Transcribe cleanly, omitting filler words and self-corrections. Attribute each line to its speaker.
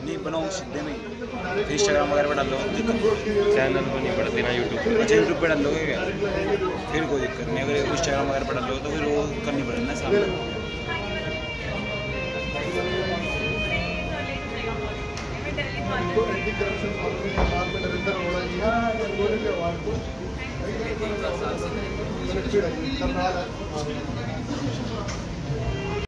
Speaker 1: नहीं बनाओ सीधे में, फिर इंस्टाग्राम वगैरह पर डाल लो।
Speaker 2: चैनल पर नहीं पड़ते ना यूट्यूब पर।
Speaker 1: अच्छा यूट्यूब पर डाल लोगे क्या? फिर कोई दिक्कत नहीं, अगर इंस्टाग्राम वगैरह पर डाल लो तो फिर वो करनी पड़ेगी ना सामने।